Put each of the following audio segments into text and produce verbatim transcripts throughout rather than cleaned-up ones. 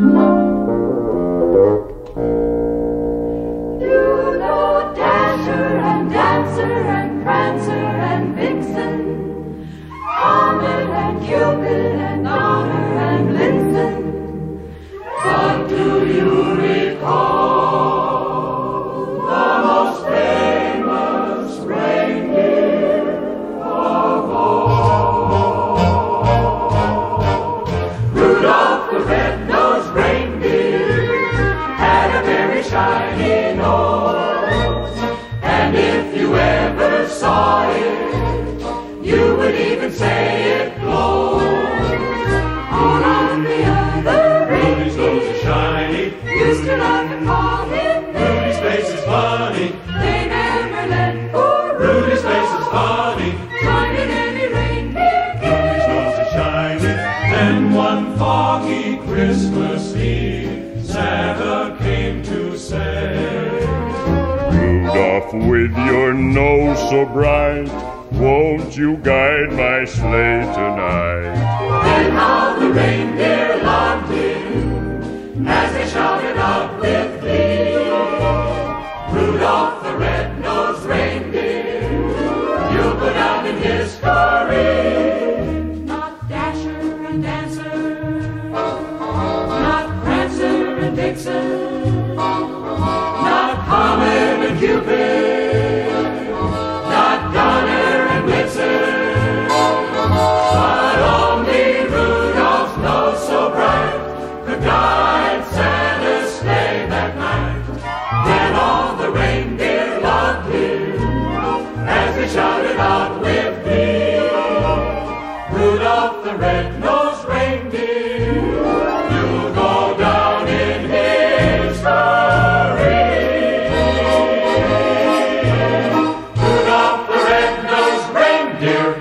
You know Dasher and Dancer and Prancer and Vixen, Comet and Cupid and Donner and Blitzen. But do you recall the most famous reindeer of all? Rudolph the red-nosed reindeer had a very shiny nose, and if you ever saw it, you would even say it glowed. All of the other reindeers, nose is shiny, used to laugh and call him Rudy's face is funny. They never let poor Rudy's face is funny join in any reindeer game. Rudy's nose is shiny. Then one foggy Christmas Eve, Santa came to say, Rudolph, with your nose so bright, won't you guide my sleigh tonight? Then how the reindeer loved him as they shouted out with glee. Rudolph the red-nosed reindeer, you'll go down in history. Not Dasher and Dancer, not Prancer and Vixen, not Comet and Cupid, not Donner and Blitzen, but only Rudolph's nose so bright could guide Santa's sleigh that night. Then all the reindeer loved him as they shouted out with glee. Rudolph the red-nosed reindeer, you'll go down in history. Rudolph the red-nosed reindeer.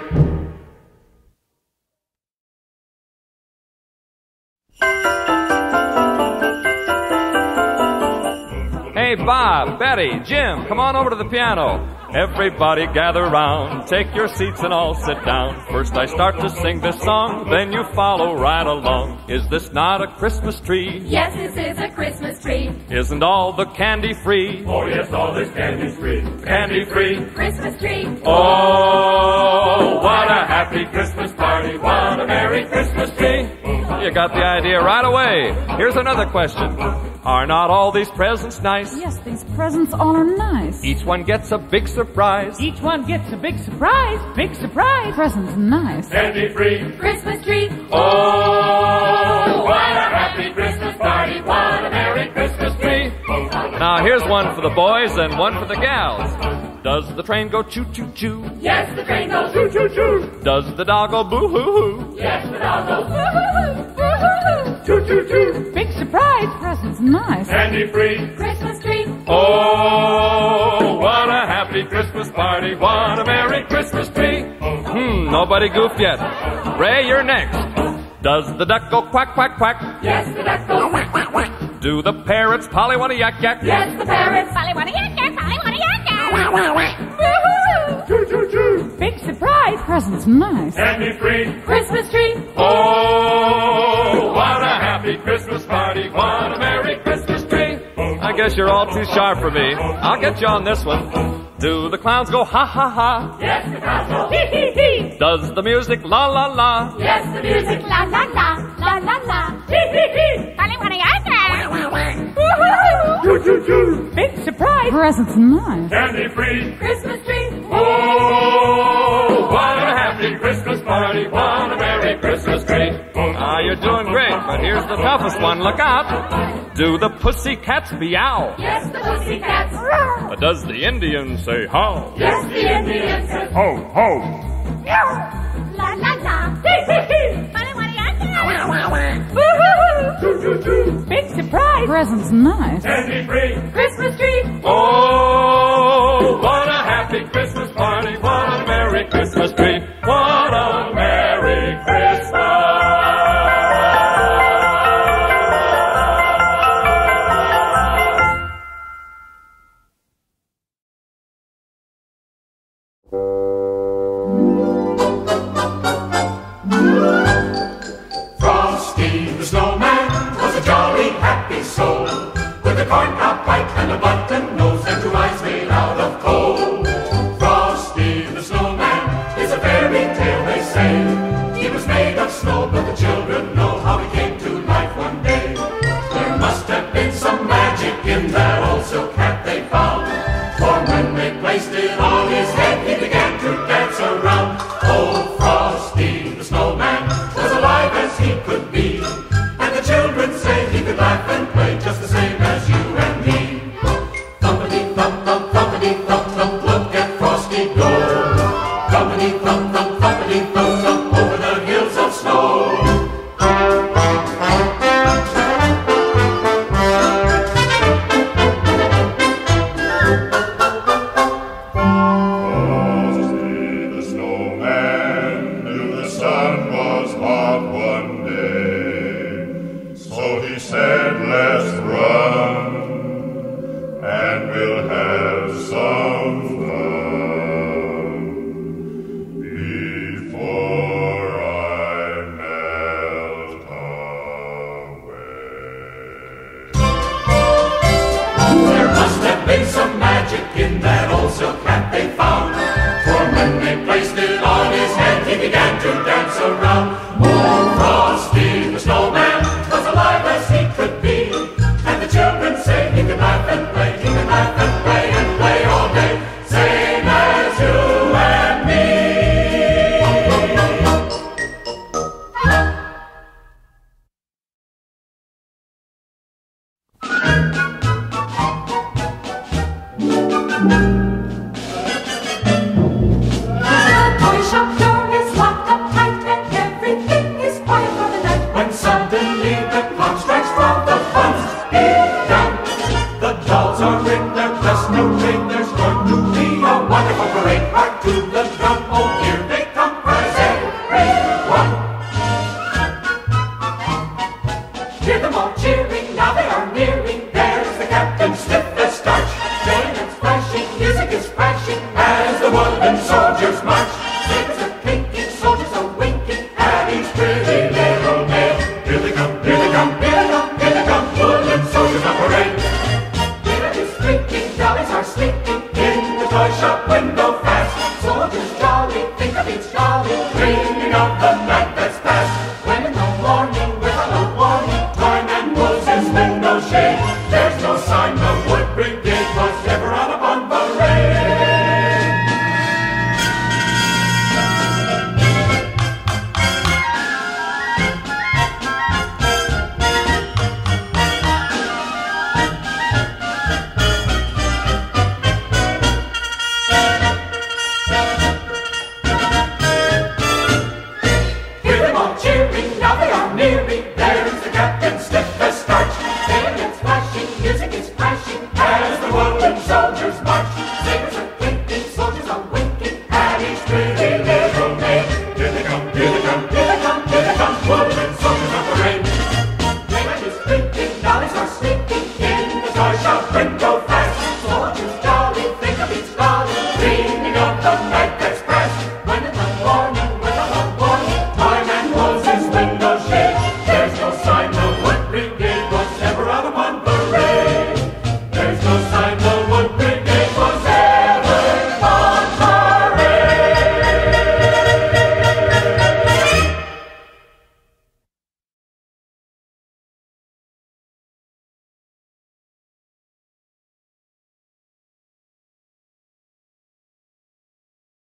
Hey, Bob, Betty, Jim, come on over to the piano. Everybody gather round, take your seats and all sit down. First I start to sing this song, then you follow right along. Is this not a Christmas tree? Yes, this is a Christmas tree. Isn't all the candy free? Oh yes, all this candy's free. Candy free. Christmas tree. Oh, what a happy Christmas party, what a merry Christmas tree. You got the idea right away. Here's another question. Are not all these presents nice? Yes, these presents all are nice. Each one gets a big surprise. Each one gets a big surprise. Big surprise. Presents nice. Candy free. Christmas tree. Oh, what a happy Christmas party, what a merry Christmas tree. Now here's one for the boys and one for the gals. Does the train go choo-choo-choo? Yes, the train goes Choo-choo-choo. Does the dog go boo-hoo-hoo? Yes, the dog goes Woo-hoo-hoo. Choo-choo-choo. Big surprise. Presents nice. Candy free. Christmas tree. Oh, what a happy Christmas party, what a merry Christmas tree. Hmm, nobody goofed yet. Ray, you're next. Does the duck go quack, quack, quack? Yes, the duck goes quack, quack, quack. Do the parrots polly-wonny yak, yak? Yes, the parrots Polly-wonny yak yak, polly-wonny yak yak. Wah, wah, wah. Woo-hoo. Choo-choo-choo. Big surprise. Presents nice. Candy free. Christmas tree. Oh, what a happy Christmas party, what a merry Christmas tree. I guess you're all too sharp for me. I'll get you on this one. Do the clowns go ha ha ha? Yes, the clowns go hee hee hee. Does the music la la la? Yes, the music la la la, la la la, hee hee hee. Polly-wonny yak yak. Wah, wah, wah. Woo-hoo. Choo-choo-choo. Big surprise. Presents nice. Candy free. Christmas tree. Oh, what a happy Christmas party, what a merry Christmas tree. Ah, you're doing great, but here's the toughest one. Look out. Do the pussycats meow? Yes, the pussycats. Or does the Indian say how? Yes, the Indian says Ho, ho. la la la, hee hee hee. Polly-wonny yak yak. Wah, wah, wah. Woo-hoo. Choo-choo-choo. Big surprise. Presents nice. Candy free. Christmas tree. Oh, what a happy Christmas party, what a merry Christmas tree, what a merry Christmas. Frosty the snowman was a jolly around. Old Frosty the snowman was alive as he could be, and the children say he could laugh and play, he could laugh and play and play all day, same as you and me. Suddenly the clock strikes twelve, the fun's begun. The dolls are in their best new ring. There's going to be a wonderful parade. Hark to the drum, oh here they come, cries everyone. Hear them all cheering, now they are nearing. There's the captain, stiff as starch. Bayonets flashing, music is crashing as the wooden soldiers march. Sabers are clinking, soldiers are winking at each pretty little maid. Here they come, here they come, here they come, here they come, wooden soldiers on parade. Dinner is drinking, dollies are sleeping in the toy shop window fast. Soldiers jolly, think of each dolly, dreaming of the night that's past. When in the morning, without a warning, toyman pulls his window shade. There's no sign the wood brigade was ever out upon parade. There's the captain, stiff as starch. Bayonets flashing, music is crashing as the wooden soldiers march. Sabers are clinking, soldiers are winking at each pretty little maid. Here they come, here they come, here